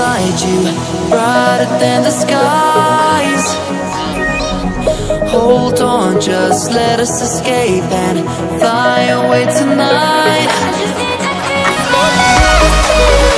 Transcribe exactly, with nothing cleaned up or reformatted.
beside you, brighter than the skies. Hold on, just let us escape and fly away tonight. I just need to feel